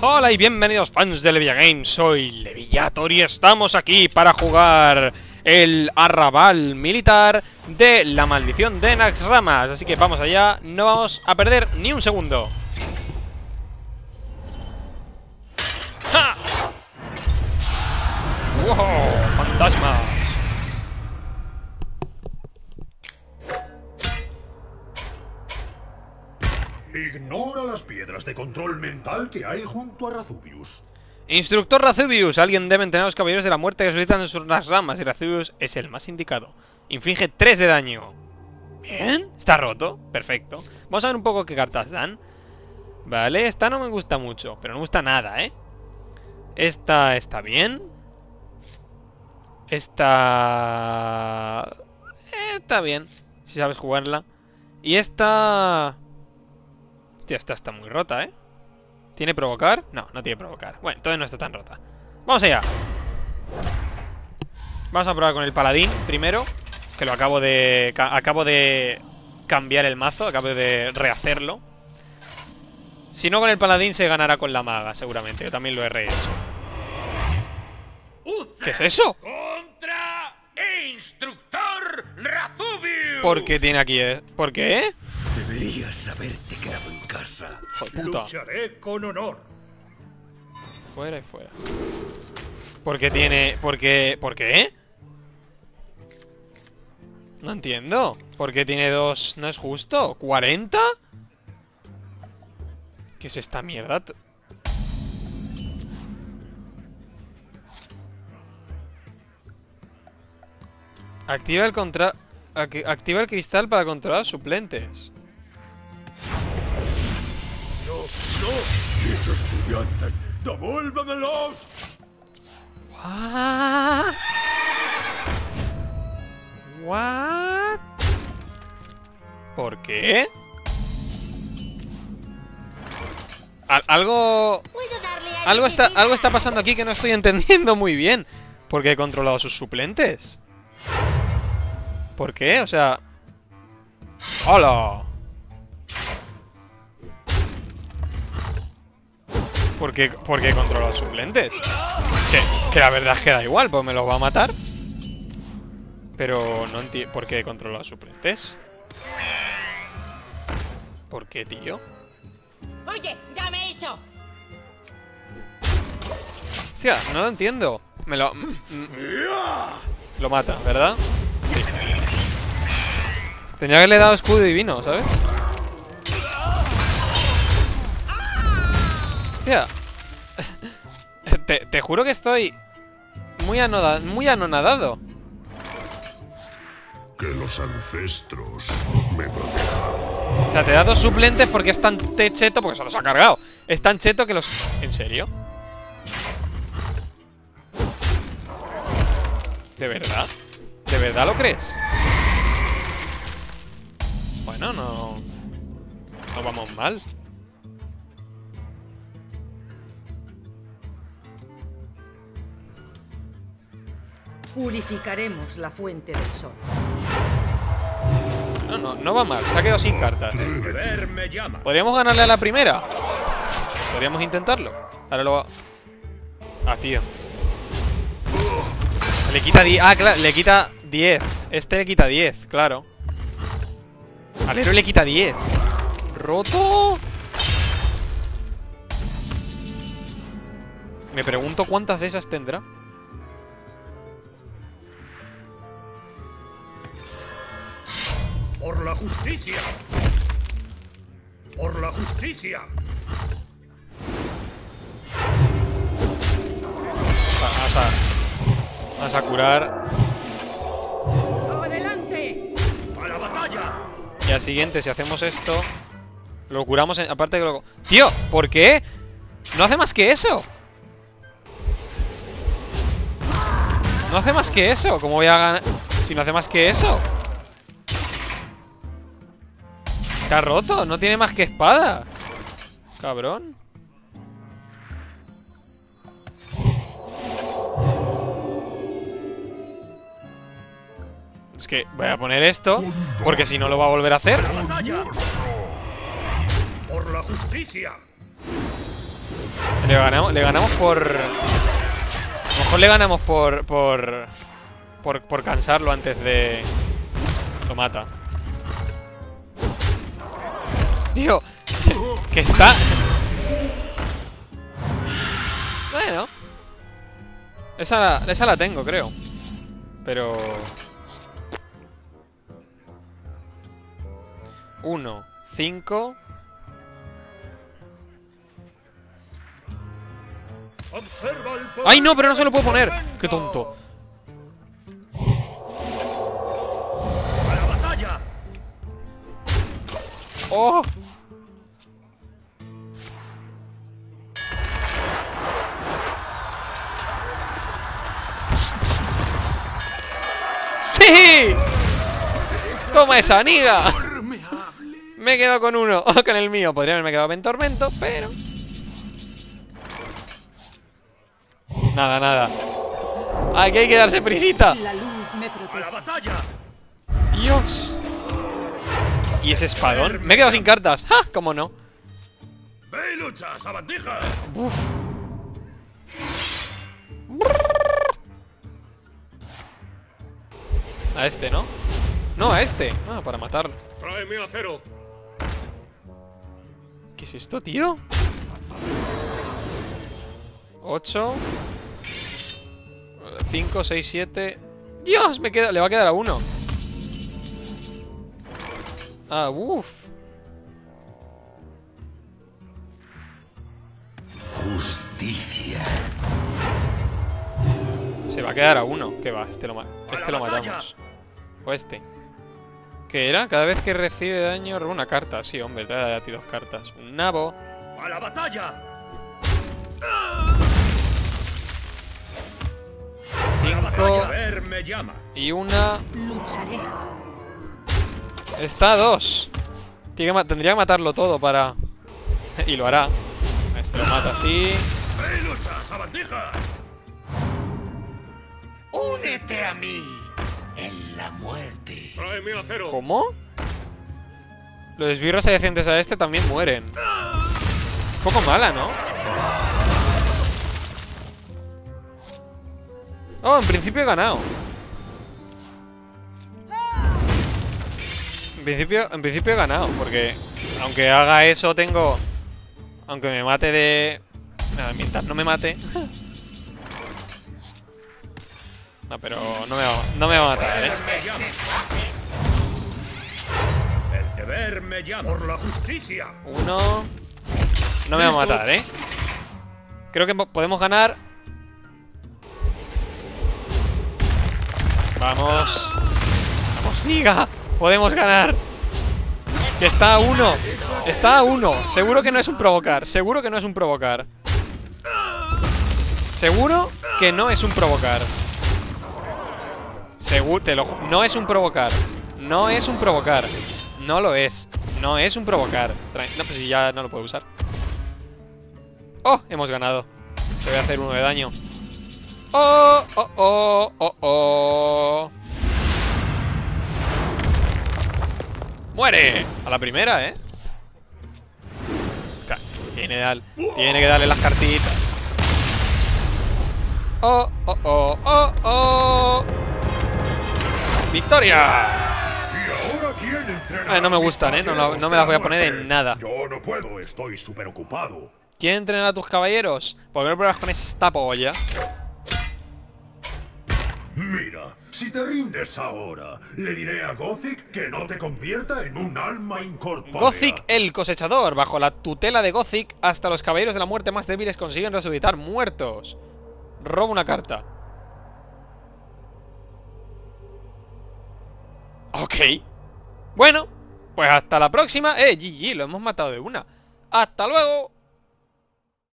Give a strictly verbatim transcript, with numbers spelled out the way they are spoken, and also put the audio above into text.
Hola y bienvenidos fans de Levilla Games, soy Levillator y estamos aquí para jugar el arrabal militar de la maldición de Naxxramas. Así que vamos allá, no vamos a perder ni un segundo. ¡Ja! ¡Wow! ¡Fantasmas! Ignora las piedras de control mental que hay junto a Razubius. Instructor Razubius, alguien debe entrenar a los caballeros de la muerte que solicitan en sus ramas y Razubius es el más indicado. Inflige tres de daño. Bien, está roto, perfecto. Vamos a ver un poco qué cartas dan. Vale, esta no me gusta mucho, pero no me gusta nada, ¿eh? Esta está bien. Esta... Eh, está bien, si sabes jugarla. Y esta... Hostia, esta está muy rota, ¿eh? ¿Tiene provocar? No, no tiene provocar. Bueno, entonces no está tan rota. Vamos allá. Vamos a probar con el paladín primero, que lo acabo de... Acabo de cambiar el mazo, acabo de rehacerlo. Si no con el paladín se ganará con la maga, seguramente. Yo también lo he rehecho. ¿Qué es eso? Contra Instructor Razubius. ¿Por qué tiene aquí? Eh? ¿Por qué? Deberías haberte quedado en casa. Joder, puta. Lucharé con honor. Fuera y fuera. ¿Por qué tiene...? ¿Por qué...? ¿Por qué? No entiendo. ¿Por qué tiene dos...? ¿No es justo? ¿cuarenta? ¿Qué es esta mierda? Activa el contra... Activa el cristal para controlar suplentes. No, no. Mis estudiantes, devuélvamelos. What? What? ¿Por qué? Al algo... Algo está, algo está pasando aquí que no estoy entendiendo muy bien. ¿Por qué he controlado sus suplentes? ¿Por qué? O sea... ¡Hola! ¿Por qué, ¿Por qué controlo a los suplentes? Que, que la verdad es que da igual, pues me los va a matar. Pero no entiendo... ¿Por qué controlo a los suplentes? ¿Por qué, tío? Oye, dame eso. Sí, no lo entiendo. Me lo... Lo mata, ¿verdad? Sí. Tenía que haberle dado escudo divino, ¿sabes? Hostia. Te, te juro que estoy muy, anoda, muy anonadado. Que los ancestros me protejan. O sea, te da dos suplentes porque es tan cheto, porque se los ha cargado. Es tan cheto que los... ¿En serio? ¿De verdad? ¿De verdad lo crees? Bueno, no... No vamos mal. Purificaremos la fuente del sol. No, no, no va mal. Se ha quedado sin cartas. Ver me llama. ¿Podríamos ganarle a la primera? Podríamos intentarlo. Ahora lo va... Ah, tío. Le quita diez. Ah, claro, le quita diez. Este le quita diez, claro. Al héroe le quita diez. ¿Roto? Me pregunto cuántas de esas tendrá. Por la justicia. Por la justicia. Vamos a... Vamos a curar. ¡Adelante! A la batalla. Y al siguiente, si hacemos esto, lo curamos en... Aparte que lo... ¡Tío! ¿Por qué? No hace más que eso. No hace más que eso. ¿Cómo voy a ganar? Si no hace más que eso. Está roto. No tiene más que espadas. Cabrón. Es que voy a poner esto, porque si no lo va a volver a hacer. Batalla. Por la justicia. En Le ganamos, le ganamos por... A lo mejor le ganamos por... Por... Por, por cansarlo antes de... Lo mata. Tío, que está... Bueno. Esa, esa la tengo, creo. Pero... Uno, cinco... Observa el poder ¡Ay, no! Pero no de se lo puedo poner. tormenta. ¡Qué tonto! ¡A la batalla! ¡Oh! ¡Sí! ¡Toma esa, amiga! Me he quedado con uno. O con el mío. Podría haberme quedado en tormento, pero... Nada, nada. Aquí hay que darse prisita. La luz me ¡A protege. la batalla! Dios. ¿Y ese espadón? Me he quedado sin cartas. ¡Ja! ¿Cómo no? ¡Ve y lucha, sabandija! Uf. A este, ¿no? No, a este. Ah, para matarlo. ¡Trae mi acero! ¿Qué es esto, tío? ocho cinco, seis, siete. ¡Dios! Me queda, le va a quedar a uno. Ah, uff. Justicia. Se va a quedar a uno. ¿Qué va? Este lo, ma ¡A este la lo batalla! matamos. O este. ¿Qué era? Cada vez que recibe daño roba una carta. Sí, hombre, te da a ti dos cartas. Un nabo. ¡A la batalla! ¡A la batalla! Cinco. Ver me llama. Y una. Lucharé. Está a dos. Tiene que ma- tendría que matarlo todo para... Y lo hará. Este lo mata así. ¡Ve y lucha, sabandija! Únete a mí en la muerte. ¡Trae mi acero! ¿Cómo? Los esbirros adyacentes a este también mueren. Un poco mala, ¿no? Oh, en principio he ganado. En principio, en principio he ganado, porque aunque haga eso tengo... Aunque me mate de... Nada, mientras no me mate... No, pero no me va, no me va a matar, ¿eh? Me llama. El deber me llama. Por la justicia. Uno... No me va a matar, ¿eh? Creo que po- podemos ganar. Vamos. Vamos, Niga. Podemos ganar. Que está a uno. Está a uno. Seguro que no es un provocar. Seguro que no es un provocar. Seguro que no es un provocar. Seguro, te lo ju- no es un provocar. No es un provocar. No lo es. No es un provocar. Tra- No, pues si ya no lo puedo usar. ¡Oh! Hemos ganado. Te voy a hacer uno de daño. ¡Oh! ¡Oh! ¡Oh! ¡Oh! ¡Oh! ¡Muere! A la primera, ¿eh? Ca- Tiene, que dar- tiene que darle las cartitas. ¡Oh! ¡Oh! ¡Oh! ¡Oh! ¡Oh! ¡Victoria! ¿Y ahora quién entrenará Eh, no me a mis gustan, ¿eh? No, no- caballeros no me de las la voy a poner en muerte? nada. Yo no puedo, estoy súper ocupado. ¿Quién entrena a tus caballeros? ¿Por qué no pruebas con esta polla? Mira, si te rindes ahora, le diré a Gothic que no te convierta en un alma incorpórea. Gothic el cosechador. Bajo la tutela de Gothic, hasta los caballeros de la muerte más débiles consiguen resucitar muertos. Roba una carta. Ok. Bueno, pues hasta la próxima. Eh, G G, lo hemos matado de una. Hasta luego.